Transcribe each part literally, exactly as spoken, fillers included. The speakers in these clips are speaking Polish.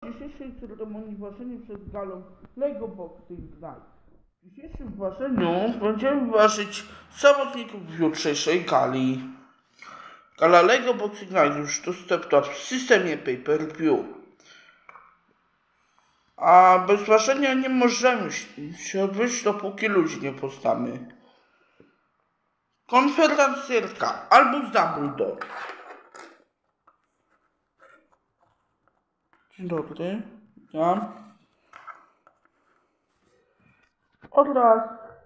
W dzisiejszej ceremonii ważenia przez galą Lego Boxing Night. W dzisiejszym ważeniu będziemy ważyć zawodników w jutrzejszej gali. Gala Lego Boxing Night już dostępna w systemie pay-per-view. A bez ważenia nie możemy się odbyć, dopóki ludzi nie poznamy. Konferencjerka albo z Dumbledore. Dzień dobry, witam. Oraz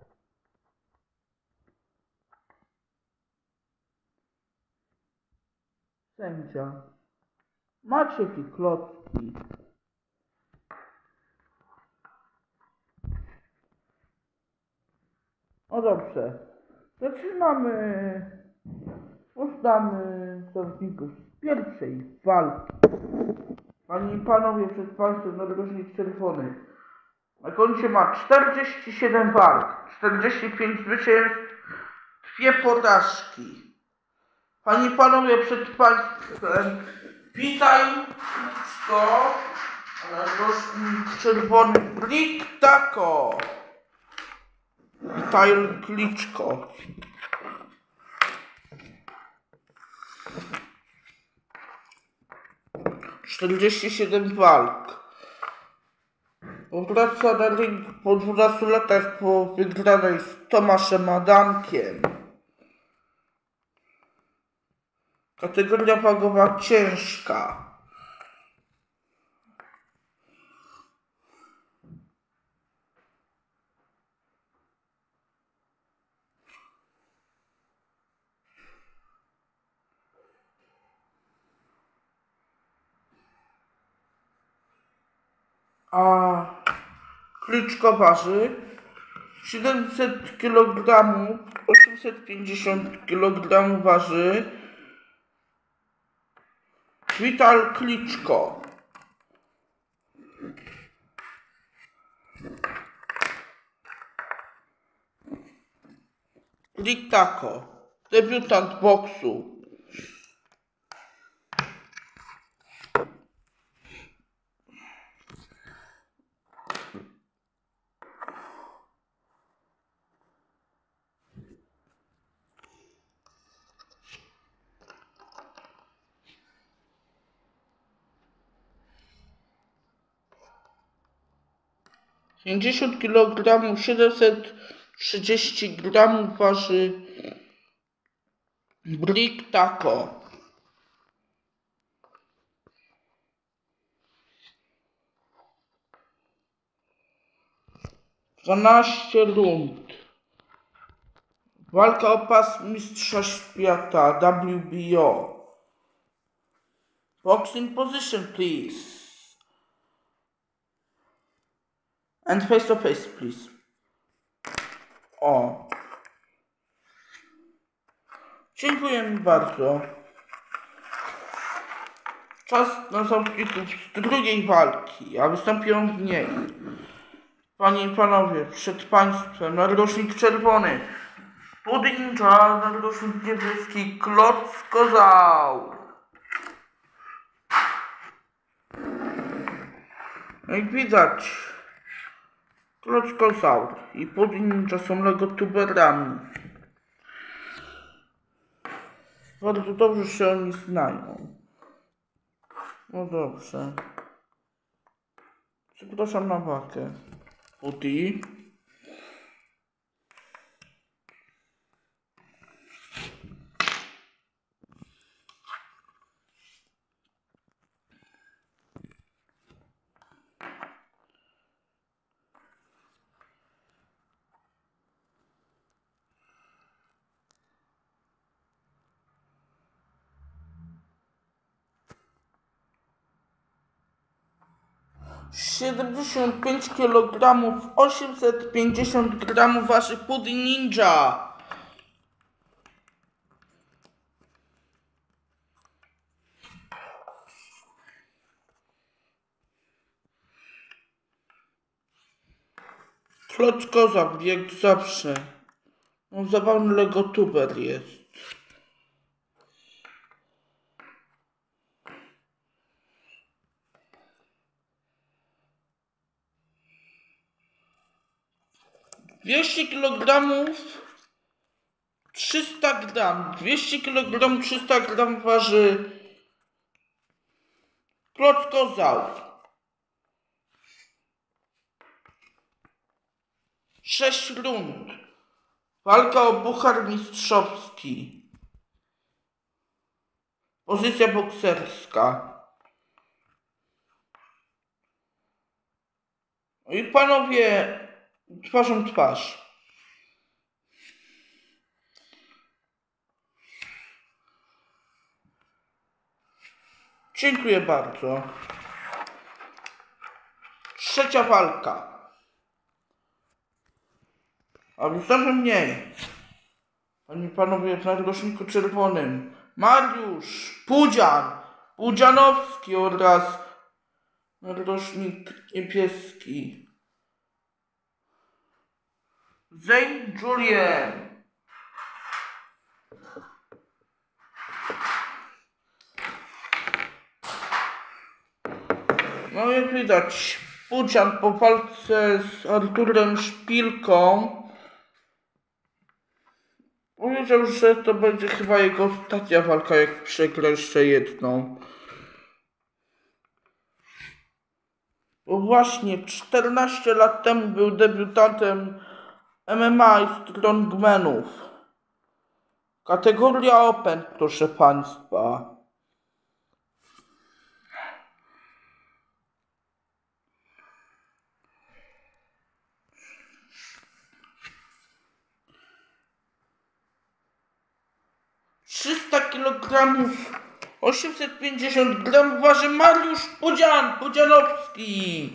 sędzia Maciek i Klocki. No dobrze, zaczynamy. Poznamy zawodników z pierwszej walki. Panie i panowie, przed państwem narożnik czerwony. Na koncie ma czterdzieści siedem walk, czterdzieści pięć zwycięstw, dwie porażki. Panie i panowie, przed państwem witajsko, narożnik czerwony Brick Taco. Witaj Kliczko. czterdzieści siedem walk. Wraca na ring po dwunastu latach po wygranej z Tomaszem Adamkiem. Kategoria wagowa ciężka. A Kliczko waży siedemset kilogramów, osiemset pięćdziesiąt kilogramów waży Wital Kliczko. Brick Taco, debiutant boksu. pięćdziesiąt kilogramów, siedemset trzydzieści gramów waży Brick Taco. dwanaście rund. Walka o pas mistrza świata W B O. Boxing position, please. And face to face, please. O. Dziękuję bardzo. Czas na zawodników z drugiej walki, a wystąpią w niej. Panie i panowie, przed państwem narożnik czerwony, Pudinja, narożnik niebieski, Klockozaur. Jak widać, Klockozaur i Pudinja są legotuberami. Bardzo dobrze się oni znają. No dobrze. Przepraszam na walkę. Pudi. siedemdziesiąt pięć kilogramów, osiemset pięćdziesiąt gramów waży Pudding Ninja. Klockozaur, jak zawsze. On zabawny legotuber jest. dwieście kilogramów, trzysta gram. dwieście kilogramów, trzysta gram waży Klockozaur. sześć rund. Walka o puchar mistrzowski. Pozycja bokserska. No i panowie, twarzą w twarz. Dziękuję bardzo. Trzecia walka. A wystarczy mniej. Panie i panowie, w nadroczniku czerwonym Mariusz Pudzian, Pudzianowski oraz nadrocznik niebieski Zane Julien. No jak widać, Pudzian po walce z Arturem Szpilką powiedział, że to będzie chyba jego ostatnia walka, jak przegra jeszcze jedną. Bo właśnie czternaście lat temu był debiutantem M M A i strongmanów. Kategoria Open, proszę państwa. trzysta kilogramów, osiemset pięćdziesiąt gramów waży Mariusz Pudzian, Pudzianowski.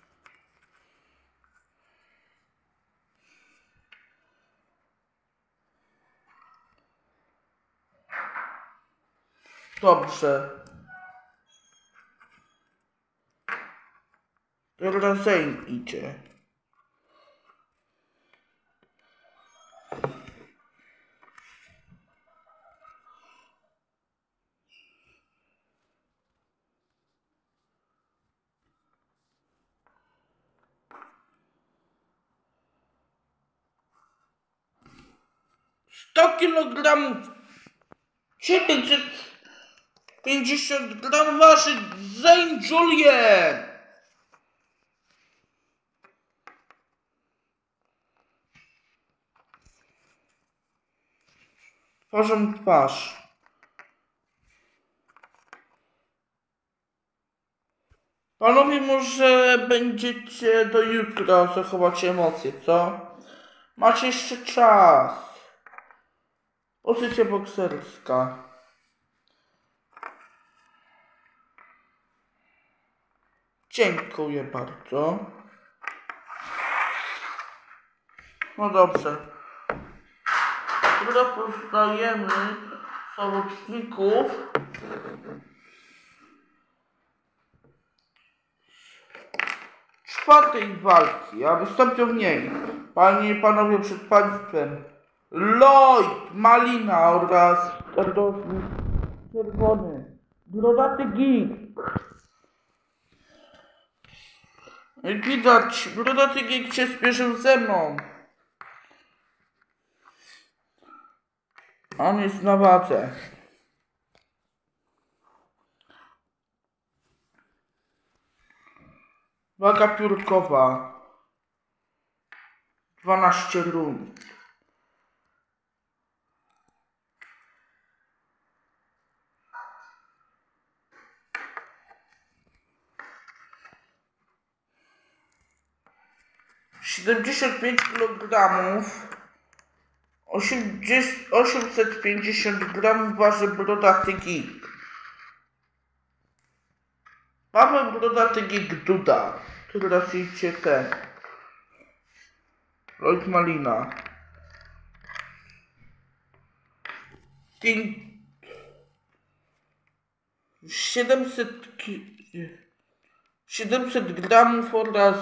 Dobrze. Teraz Zane idzie. sto kilogramów, dziewięćset pięćdziesiąt gramów waży Zane Julien. Twarzą w twarz. Panowie, może będziecie do jutra zachować emocje, co? Macie jeszcze czas. Pozycja bokserska. Dziękuję bardzo. No dobrze. Teraz poznajemy zawodników. Czwartej walki, a wystąpią w niej, panie i panowie, przed państwem Lloyd Malina oraz nadrocznik czerwony Brodaty Geek. Jak widać, Brodaty Geek się spieszył ze mną. On jest na wadze. Waga piórkowa. dwanaście rund. siedemdziesiąt pięć kilogramów. osiemset pięćdziesiąt gramów waży Brodaty Geek. Mamy Brodaty Geek Duda. Teraz idzie ten Lloyd Malina. siedemset, siedemset gramów oraz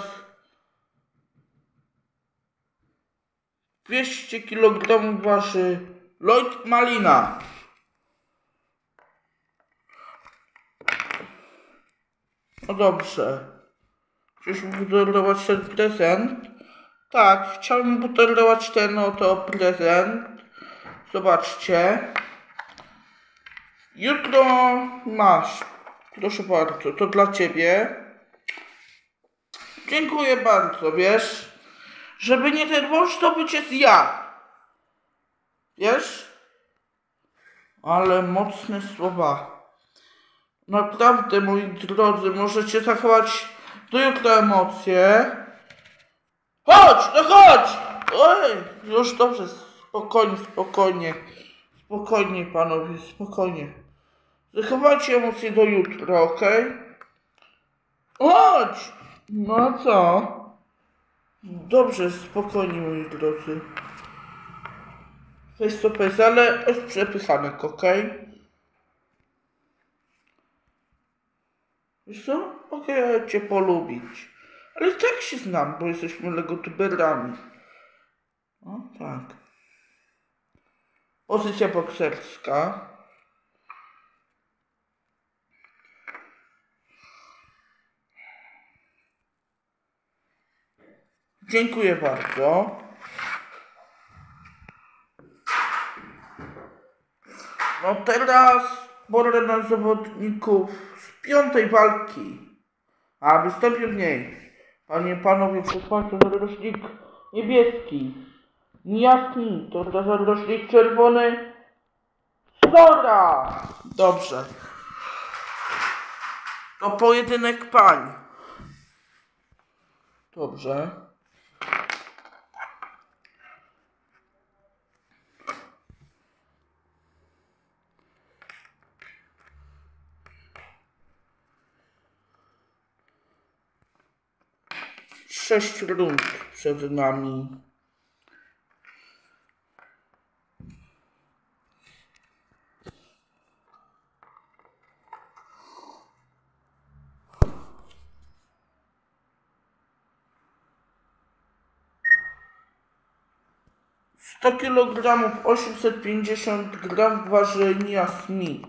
dwieście kilogramów waży Lloyd Malina. No dobrze. Chcesz mu podarować ten prezent? Tak, chciałbym podarować ten oto prezent. Zobaczcie. Jutro masz. Proszę bardzo, to dla ciebie. Dziękuję bardzo, wiesz. Żeby nie ten wąż, to by cię zjadł. Wiesz? Ale mocne słowa. Naprawdę, moi drodzy, możecie zachować do jutra emocje. Chodź, no chodź! Oj, już dobrze, spokojnie, spokojnie. Spokojnie, panowie, spokojnie. Zachowajcie emocje do jutra, okej? Okay? Chodź! No co? Dobrze, spokojnie, moi drodzy. Face to face, ale bez przepychanek, okej? Okay? Wiesz co? Mogę okay, cię polubić. Ale i tak się znam, bo jesteśmy legotuberami. O tak. Pozycja bokserska. Dziękuję bardzo. No teraz pora na zawodników z piątej walki. A wystąpił w niej. Panie, panowie, przez państwa zarośnik niebieski. Niejasny, to teraz zarośnik czerwony. Sora! Dobrze. To pojedynek pań. Dobrze. Sześć rund przed nami. sto kilogramów, osiemset pięćdziesiąt gramów waży Nia Smith.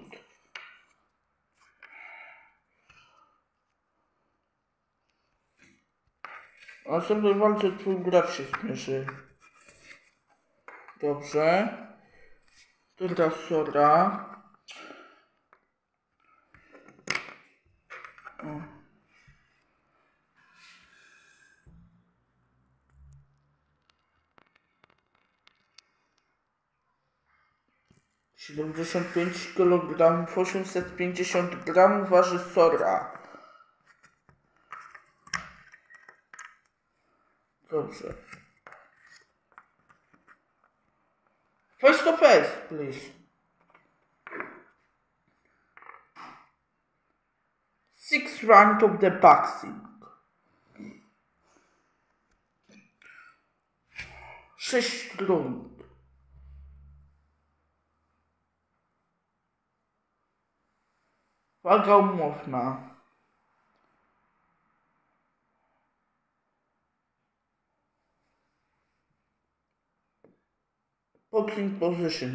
A w następnej walce twój gracz się zmierzy. Dobrze. Teraz Sora. O. siedemdziesiąt pięć kilogramów, osiemset pięćdziesiąt gramów waży Sora. Dobrze. Face to face, please. Six round of the boxing. Sześć rund. Waga umowna. Boxing position.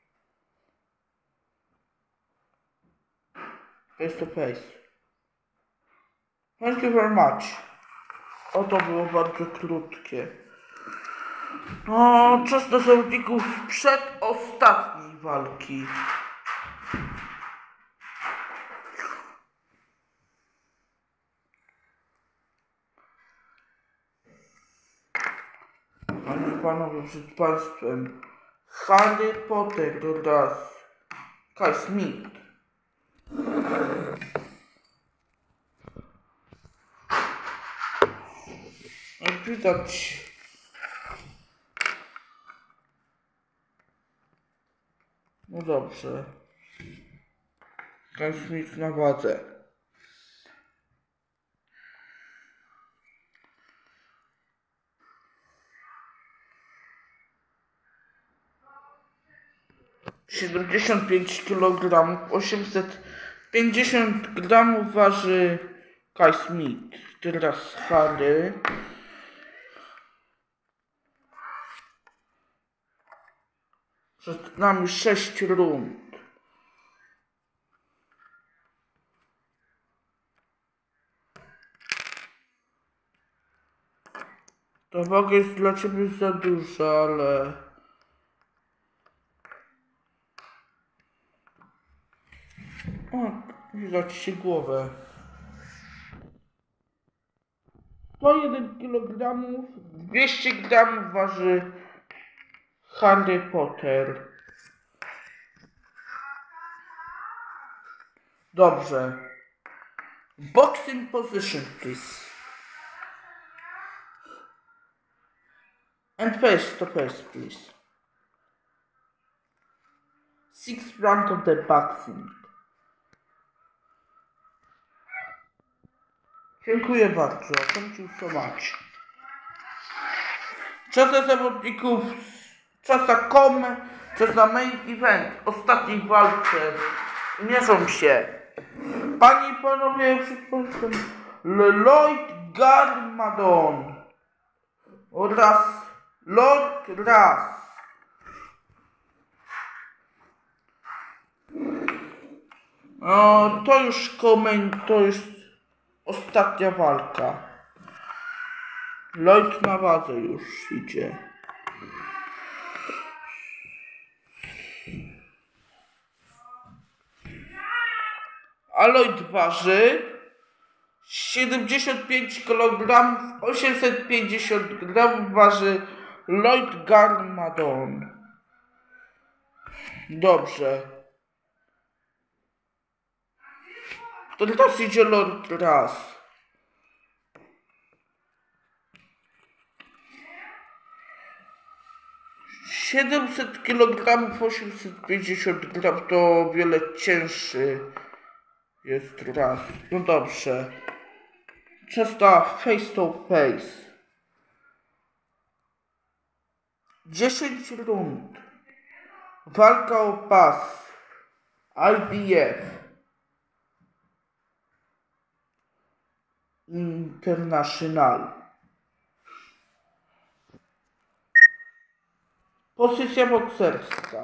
Face to face. Thank you very much. O, to było bardzo krótkie. No, czas na zawodników przed ostatniej walki. Panie i panowie, przed państwem Harry Potter oraz Kai Smith. Jak widać, no dobrze, Kai Smith na wadze. siedemdziesiąt pięć kilogramów, osiemset pięćdziesiąt gramów waży Kai Smith. Teraz Harry. Przed nami sześć rund. Ta waga jest dla ciebie za duża, ale... O, widać się głowę. sto jeden kilogramów, dwieście gramów waży Harry Potter. Dobrze. Boxing position, please. And face to face, please. Six round of the boxing. Dziękuję bardzo. Thank you so much. Czas na zawodników. Czas na kom. Czas na main event. Ostatniej walce. Mierzą się. Panie i panowie, przypominam. Lloyd Garmadon oraz Lord Ras. O, to już koment, to już ostatnia walka. Lloyd na wadze już idzie. A Lloyd waży siedemdziesiąt pięć kilogramów, osiemset pięćdziesiąt gramów waży Lloyd Garmadon. Dobrze. To teraz idzie Lord Ras. siedemset kilogramów, osiemset pięćdziesiąt gramów to o wiele cięższy jest Ras. No dobrze. Czas na face to face. dziesięć rund. Walka o pas. I B F. International. Pozycja bokserska.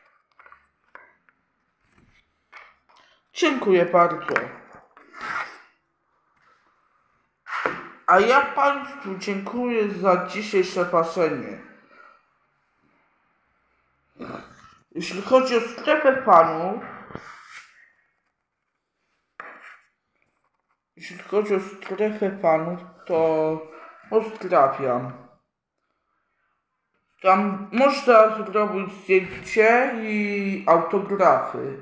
Dziękuję bardzo. A ja Państwu dziękuję za dzisiejsze patrzenie. Jeśli chodzi o strefę fanów, jeśli chodzi o strefę fanów, to pozdrawiam. Tam można zrobić zdjęcie i autografy.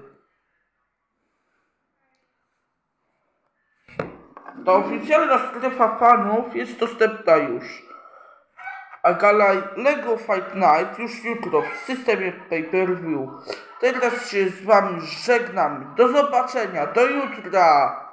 Ta oficjalna strefa fanów jest dostępna już. A gala Lego Fight Night już jutro w systemie pay-per-view. Teraz się z wami żegnam. Do zobaczenia. Do jutra.